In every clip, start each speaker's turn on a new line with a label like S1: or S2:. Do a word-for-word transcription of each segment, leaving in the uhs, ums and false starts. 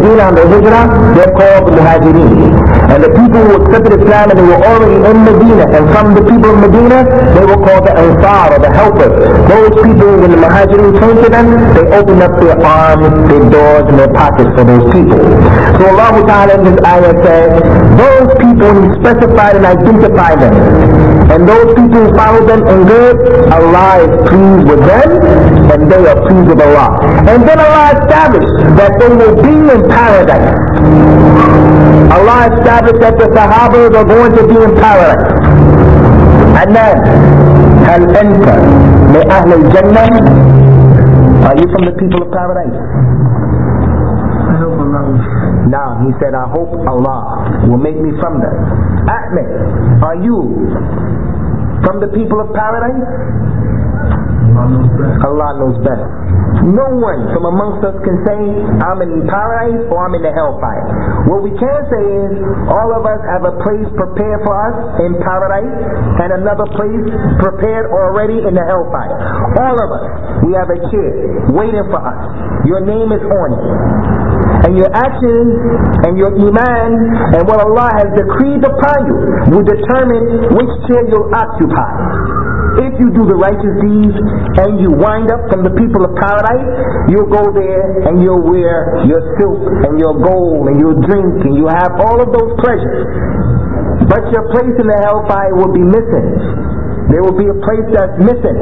S1: Medina on the Hijrah, they're called Muhajirin. And the people who accepted Islam and they were already in Medina, and from the people of Medina, they were called the Ansar, or the helpers. Those people, when the Muhajirin came to them, they opened up their arms, their doors, and their pockets for those people. So Allah Ta'ala in this ayah says, those people, when He specified and identified them, and those people who follow them in good, Allah is pleased with them, and they are pleased with Allah. And then Allah established that they will be in paradise. Allah established that the Sahabas are going to be in paradise. And then, هل أنت من أهل الجنة? Are you from the people of paradise?
S2: I hope Allah.
S1: Now, he said, I hope Allah will make me from them. Ahmed, are you from the people of paradise?
S2: Allah knows best.
S1: Allah knows best. No one from amongst us can say, I'm in paradise or I'm in the hellfire. What we can say is, all of us have a place prepared for us in paradise and another place prepared already in the hellfire. All of us, we have a chair waiting for us. Your name is on it. And your actions and your iman and what Allah has decreed upon you will determine which chair you'll occupy. If you do the righteous deeds and you wind up from the people of paradise, you'll go there and you'll wear your silk and your gold and you'll drink and you'll have all of those pleasures. But your place in the hellfire will be missing. There will be a place that's missing.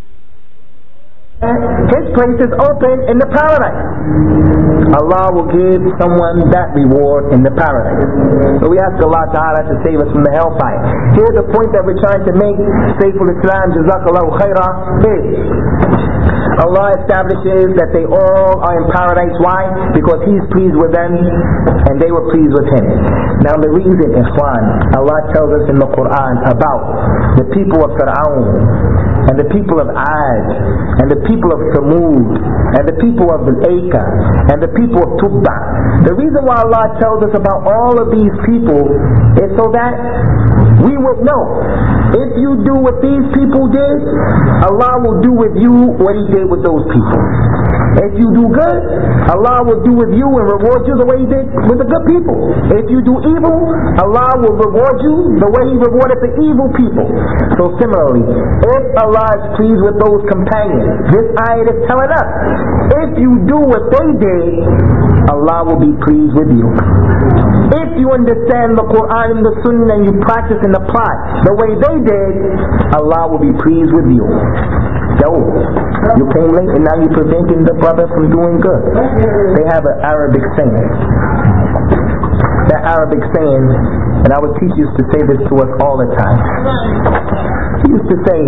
S1: His place is open in the paradise. Allah will give someone that reward in the paradise. So we ask Allah Ta'ala to save us from the hellfire. Here's the point that we're trying to make. Sayyidul Islam, Jazakallahu Khairah, is Allah establishes that they all are in paradise. Why? Because He's pleased with them and they were pleased with Him. Now the reason, Ikhwan, Allah tells us in the Quran about the people of Fir'aun and the people of Ad and the people of Thamud and the people of Al-Aika and the people of Tubba. The reason why Allah tells us about all of these people is so that we would know, if you do what these people did, Allah will do with you what He did with those people. If you do good, Allah will do with you and reward you the way He did with the good people. If you do evil, Allah will reward you the way He rewarded the evil people. So similarly, if Allah is pleased with those companions, this ayat is telling us, if you do what they did, Allah will be pleased with you. If you understand the Quran and the Sunnah and you practice and apply the way they did, Allah will be pleased with you. So, you came late and now you're preventing the brother from doing good. They have an Arabic saying. That Arabic saying, and our teacher used to say this to us all the time. He used to say,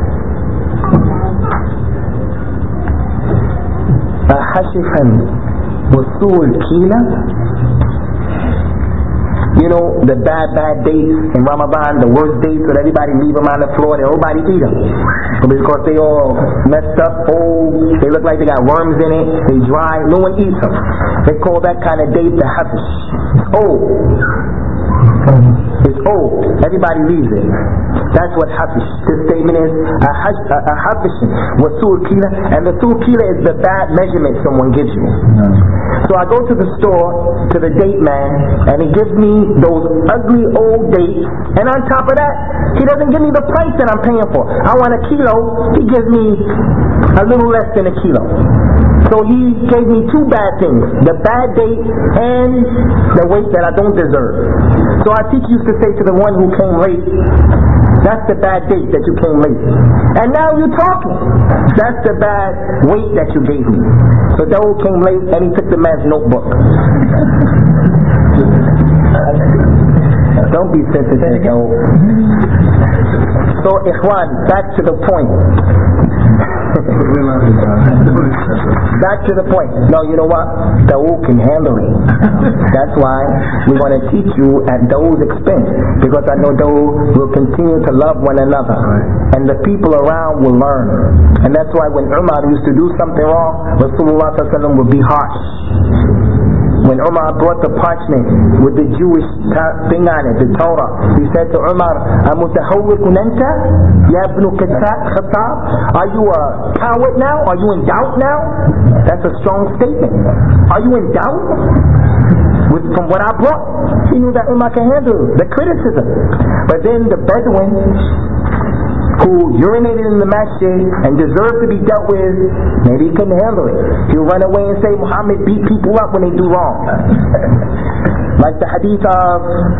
S1: أَحَشِفًا وَسُوءُ الْكِيلَةِ. You know, the bad, bad dates in Ramadan, the worst dates that everybody leave them on the floor and everybody eat them. Because they all messed up, old, they look like they got worms in it, they dry, no one eats them. They call that kind of date the hafish. It's old. It's old. Everybody leaves it. That's what hafish. This statement is a hafish was sul kila, and the sul kila is the bad measurement someone gives you. So I go to the store, to the date man, and he gives me those ugly old dates, and on top of that, he doesn't give me the price that I'm paying for. I want a kilo, he gives me a little less than a kilo. So he gave me two bad things, the bad date and the weight that I don't deserve. So our teacher used to say to the one who came late, that's the bad date that you came late. And now you're talking. That's the bad weight that you gave me. So Dawood came late and he took the man's notebook. Don't be sensitive, Dawood. So Ikhwan, back to the point. Back to the point. No, you know what? Dawood can handle it. That's why we want to teach you at Dawood's expense, because I know Dawood will continue to love one another, and the people around will learn. And that's why when Umar used to do something wrong, Rasulullah sallallahu alaihi wasallam would be harsh. When Umar brought the parchment with the Jewish thing on it, the Torah, he said to Umar, "Amutahawwikun anta, ya ibn Khattab? Are you a coward now? Are you in doubt now?" That's a strong statement. Are you in doubt? from what I brought. He knew that Ummah can handle the criticism. But then the Bedouin, who urinated in the masjid and deserved to be dealt with, maybe he couldn't handle it. He'll run away and say Muhammad beat people up when they do wrong. Like the hadith of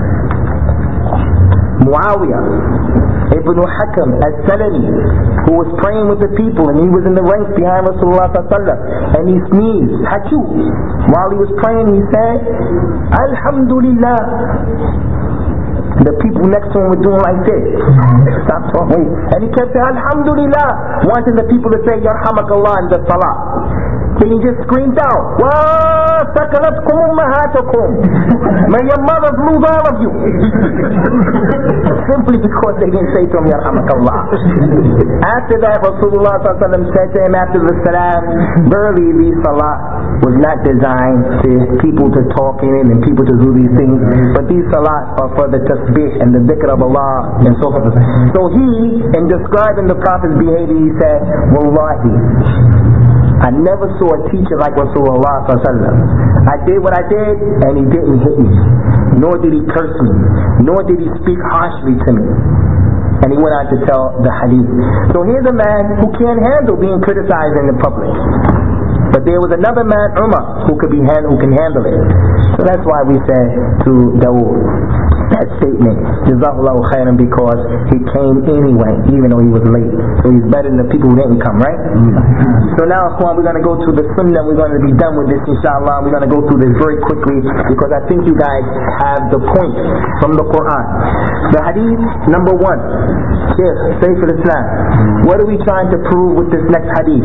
S1: Muawiyah Ibn Hakam As-Salami, who was praying with the people and he was in the ranks behind Rasulullah sallallahu alaihi wasallam, and he sneezed, Hachu. While he was praying, he said, Alhamdulillah. The people next to him were doing like this. Stop talking. And he kept saying, Alhamdulillah, wanting the people to say, Yarhamakallah in the salah. Then he just screamed out, Wa sakalatkum ummahatukum. May your mothers lose all of you. Simply because they didn't say to him, Yarhamakallah. After that, Rasulullah sallallahu alaihi wasallam said to him after the salam, verily the salah was not designed to people to talk in it and people to do these things, but these salahs are for the tasbih and the dhikr of Allah and so forth. So he, in describing the Prophet's behavior, he said, Wallahi, I never saw a teacher like Rasulullah sallallahu alaihi wasallam. I did what I did and he didn't hit me, nor did he curse me, nor did he speak harshly to me. And he went on to tell the hadith. So here's a man who can't handle being criticized in the public. But there was another man, Umar, who could be hand, who can handle it. So that's why we said to Dawood that statement, Jazakallahu khairan, because he came anyway, even though he was late. So he's better than the people who didn't come, right? Mm-hmm. So now, we're going to go to the Sunnah. We're going to be done with this, inshallah. We're going to go through this very quickly because I think you guys have the point from the Quran. The hadith number one, Shaykh Saif al-Islam. What are we trying to prove with this next hadith?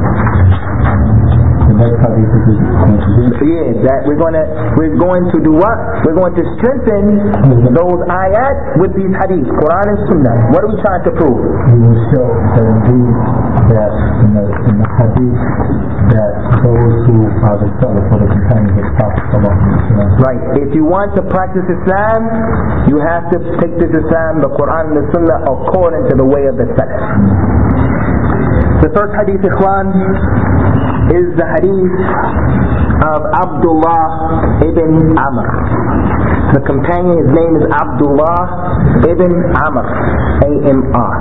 S1: Yeah, that we're going to we're going to do what? We're going to strengthen those ayat with these hadiths, Quran and Sunnah. What are we trying to prove?
S2: We will show that indeed that in the, in the hadith that those who are the Salaf or the companions of Prophet sallallahu alaihi wasallam.
S1: Right. If you want to practice Islam, you have to take this Islam, the Quran and the Sunnah, according to the way of the Salaf. The first hadith, Ikhwan, is the hadith of Abdullah ibn Amr. The companion, his name is Abdullah ibn Amr, A M R.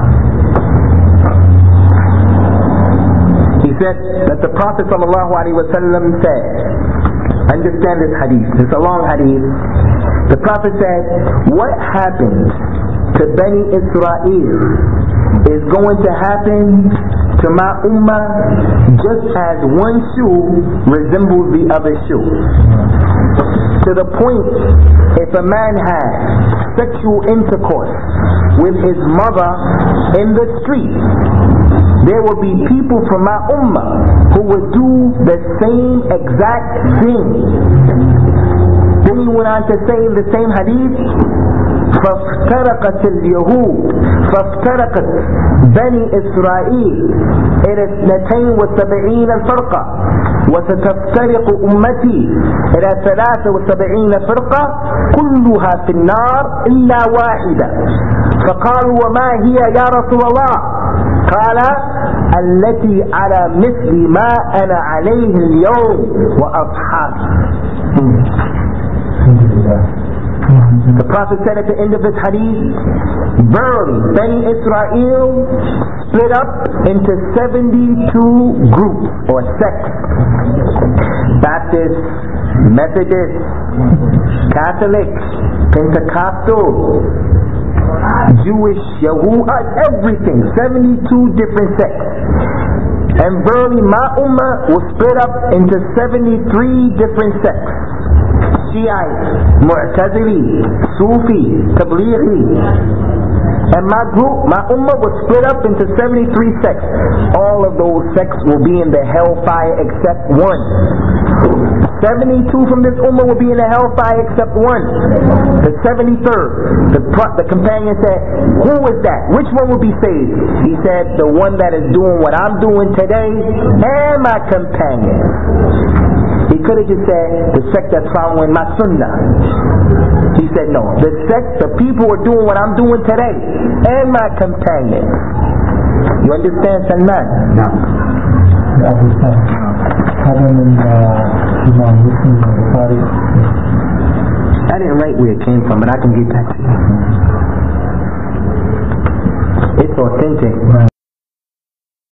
S1: He said that the Prophet sallallahu alaihi wasallam said, understand this hadith, it's a long hadith. The Prophet said, what happened to Bani Israel is going to happen to my ummah just as one shoe resembles the other shoe. To the point, if a man has sexual intercourse with his mother in the street, there will be people from my ummah who would do the same exact thing. Then he went on to say in the same hadith, فافترقت اليهود فافترقت بني إسرائيل إلى اثنتين وسبعين فرقة وستفترق أمتي إلى ثلاثة وسبعين فرقة كلها في النار إلا واحدة. فقالوا وما هي يا رسول الله؟ قال التي على مثل ما أنا عليه اليوم وأصحابي. The Prophet said at the end of this hadith, verily, Bani Israel split up into seventy-two groups or sects. Baptists, Methodists, Catholics, Pentecostal, Jewish, Yahudah, everything, seventy-two different sects. And verily, my ummah was split up into seventy-three different sects. Shiite, Mu'tazili, Sufi, Tablighi. And my group, my ummah was split up into seventy-three sects. All of those sects will be in the hellfire except one. seventy-two from this ummah will be in the hellfire except one. The seventy-third. The, the companion said, who is that? Which one will be saved? He said, the one that is doing what I'm doing today and my companion. He could have just said, the sect that's following my sunnah. He said, no. The sect, the people are doing what I'm doing today and my companion. You understand, Salman?
S2: No. I understand. Having in Imam Muslim and Bukhari,
S1: I didn't write where it came from, but I can get back to you. It's authentic.